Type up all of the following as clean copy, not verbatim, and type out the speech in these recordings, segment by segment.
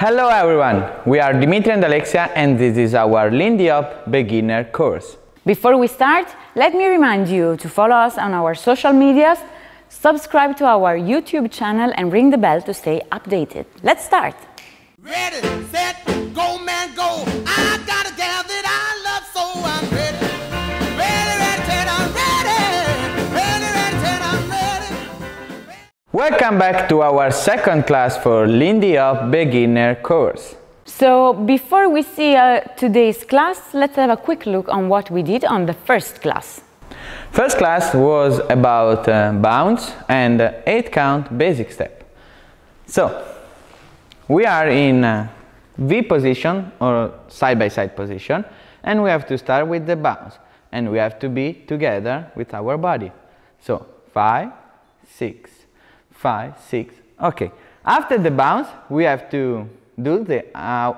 Hello everyone, we are Dimitri and Alexia and this is our Lindy Hop beginner course. Before we start, let me remind you to follow us on our social medias, subscribe to our YouTube channel and ring the bell to stay updated. Let's start! Ready, set, go man, go. I got a gal that I love, so I'm ready. Ready, ready, set, I'm ready. Ready, ready, set, I'm ready. Welcome back to our second class for Lindy Hop beginner course. So, before we see today's class, let's have a quick look on what we did on the first class. First class was about bounce and 8-count basic step. So, we are in V position or side-by-side position and we have to start with the bounce and we have to be together with our body. So 5, 6, 5, 6. Okay. After the bounce we have to do our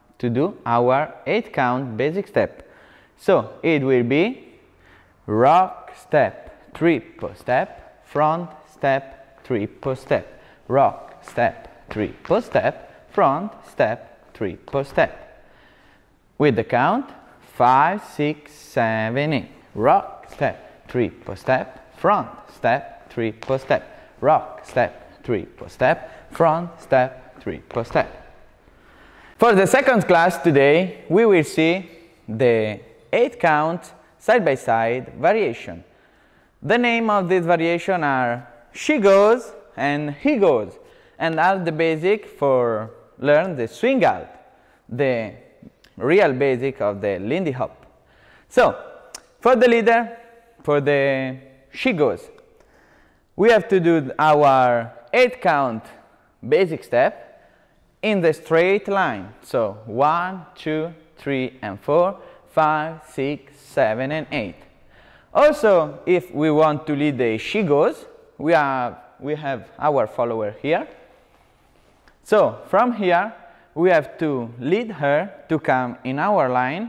8-count basic step. So it will be rock, step, triple step, front, step, triple step, rock, step, triple step, front, step, triple step. With the count 5, 6, 7, 8. Rock, step, triple step, front, step, triple step, rock, step, triple step, front, step, triple step. For the second class today, we will see the 8-count side-by-side variation. The name of this variation are she goes and he goes, and are the basic for learn the swing out, the real basic of the Lindy Hop. So, for the leader, for the she goes, we have to do our 8-count basic step in the straight line. So 1, 2, 3 and 4, 5, 6, 7 and 8. Also, if we want to lead the she goes, we have our follower here. So from here we have to lead her to come in our line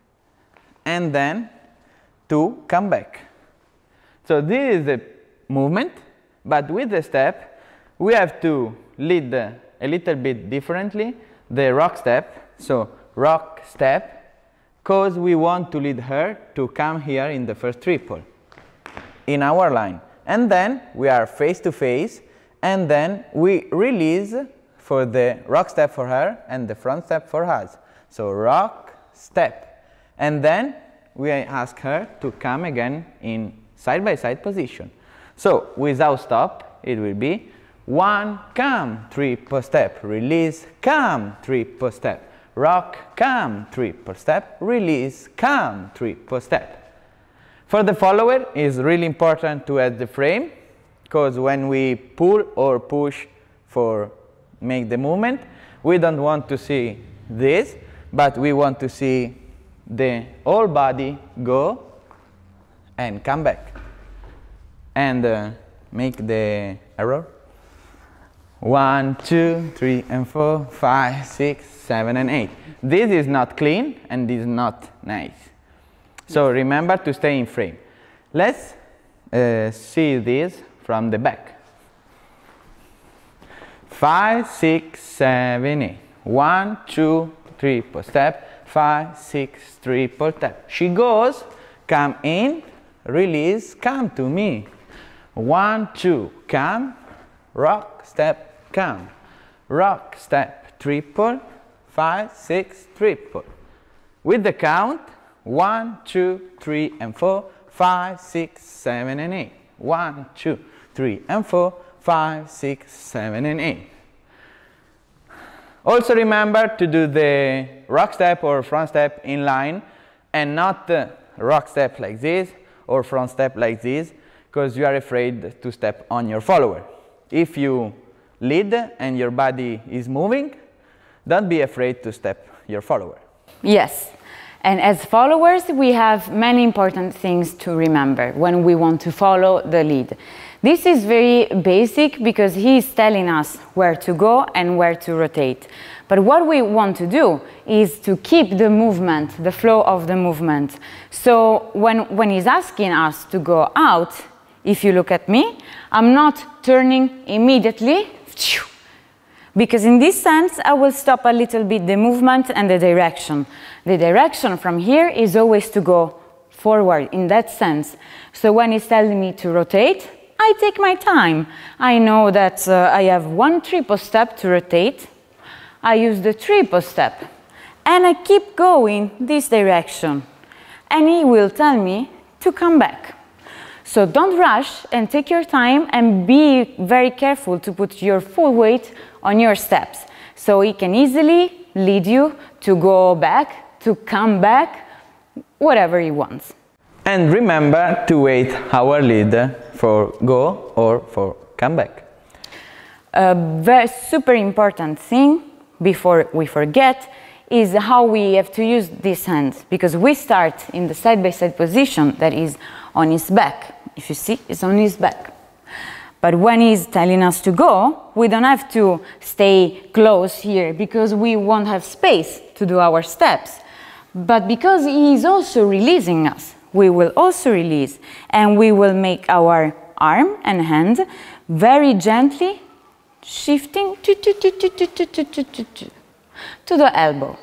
and then to come back. So this is the movement, but with the step we have to lead a little bit differently the rock step. So rock step, because we want to lead her to come here in the first triple in our line, and then we are face to face and then we release for the rock step for her and the front step for us. So rock, step, and then we ask her to come again in side-by-side position. So without stop it will be 1, come, triple step, release, come, triple step, rock, come, triple step, release, come, triple step. For the follower it is really important to add the frame, because when we pull or push for make the movement, we don't want to see this, but we want to see the whole body go and come back and make the error. 1, 2, 3 and 4, 5, 6, 7 and 8. This is not clean and this is not nice. So remember to stay in frame. Let's see this from the back. 5, 6, 7, 8. 1, 2, triple step, 5, 6, triple step. She goes, come in, release, come to me. 1, 2, come, rock, step, come. Rock, step, triple, 5, 6, triple. With the count 1, 2, 3 and 4, 5, 6, 7 and 8. 1, 2, 3 and 4, 5, 6, 7 and 8. Also remember to do the rock step or front step in line and not rock step like this or front step like this, because you are afraid to step on your follower. If you lead and your body is moving, don't be afraid to step your follower. Yes, and as followers we have many important things to remember when we want to follow the lead. This is very basic because he is telling us where to go and where to rotate. But what we want to do is to keep the movement, the flow of the movement. So when he's asking us to go out, if you look at me, I'm not turning immediately, Because in this sense, I will stop a little bit the movement and the direction. The direction from here is always to go forward in that sense. So when he's telling me to rotate, I take my time. I know that I have one triple step to rotate. I use the triple step and I keep going this direction. And he will tell me to come back. So don't rush and take your time and be very careful to put your full weight on your steps. So he can easily lead you to go back, to come back, whatever he wants. And remember to wait our lead for go or for come back. A very super important thing before we forget is how we have to use these hands, because we start in the side-by-side position that is on his back. If you see, it's on his back. But when he's telling us to go, we don't have to stay close here because we won't have space to do our steps. But because he is also releasing us, we will also release, and we will make our arm and hand very gently shifting to the elbow.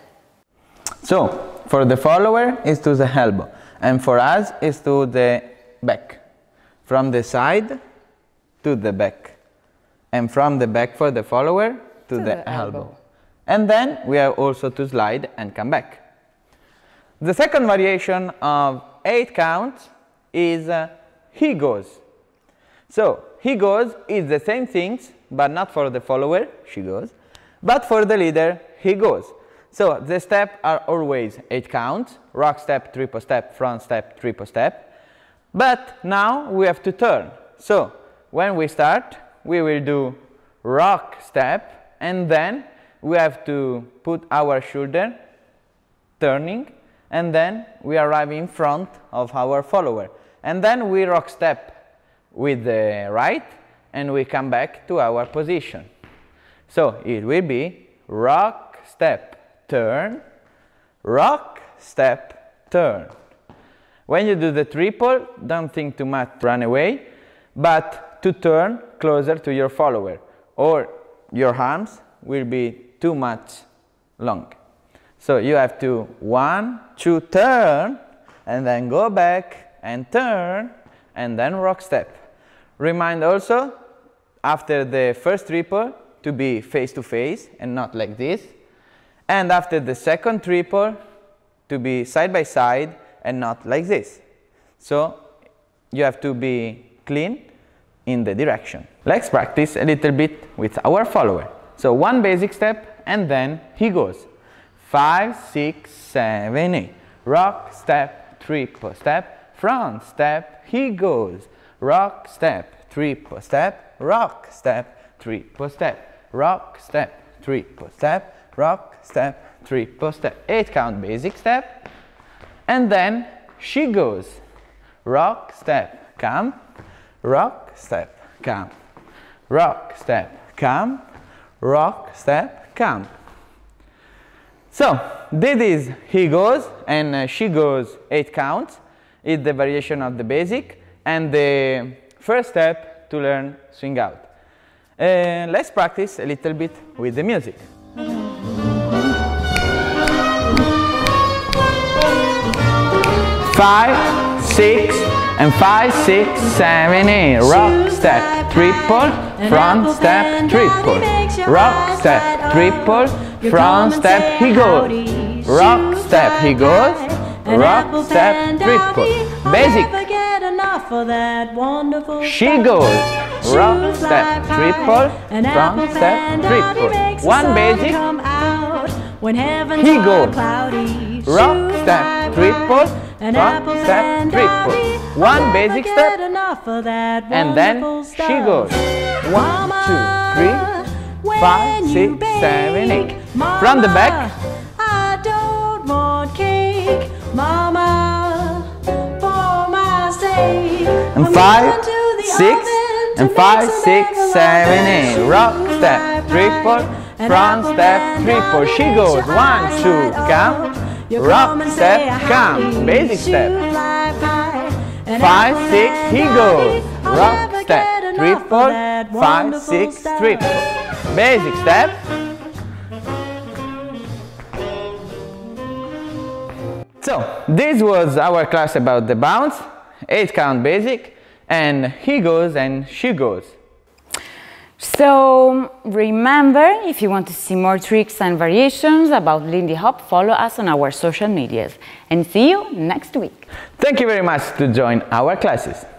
So, for the follower is to the elbow, and for us is to the back. From the side to the back, and from the back for the follower to the elbow. And then we have also to slide and come back. The second variation of 8 counts is he goes. So, he goes is the same things, but not for the follower, she goes, but for the leader, he goes. So, the steps are always 8 counts, rock step, triple step, front step, triple step. But now we have to turn. So, when we start, we will do rock step, and then we have to put our shoulder turning, and then we arrive in front of our follower. And then we rock step with the right, and we come back to our position. So, it will be rock, step, turn, rock, step, turn. When you do the triple, don't think too much, run away, but to turn closer to your follower, or your arms will be too much long. So you have to 1, 2, turn, and then go back and turn, and then rock step. Remind also, after the first triple, to be face to face and not like this, and after the second triple, to be side by side and not like this. So you have to be clean in the direction. Let's practice a little bit with our follower. So one basic step, and then he goes. 5, 6, 7, 8. Rock, step, triple step, front step, he goes. Rock, step, triple step, rock, step, triple step, rock, step, triple step, rock, step, triple step. 8 count basic step. And then she goes. Rock, step, come, rock, step, come, rock, step, come, rock, step, come. So, this is he goes and she goes 8 counts. It's the variation of the basic and the first step to learn swing out. Let's practice a little bit with the music. 5, 6, and 5, 6, 7, 8. Rock, step, triple, front step, triple. Rock, step, triple, front step, he goes. Rock, step, he goes. Rock, step, triple. Basic. She goes. Rock, step, triple, front step, triple. One basic. He goes. Rock, step, triple, front step, triple. One basic step, and then she goes. 1, 2, 3, 5, 6, 7, 8. From the back. I don't want cake, Mama, for my sake. And 5, 6, and 5, 6, 7, 8. Rock, step, triple, front step, triple. She goes. 1, 2, come. Rock, step, come. Basic step. 5, 6, he goes. Rock, step, triple, 5, 6, triple. basic step. So, this was our class about the bounce, 8 count basic, and he goes and she goes. So remember, if you want to see more tricks and variations about Lindy Hop, follow us on our social medias. And see you next week. Thank you very much to join our classes.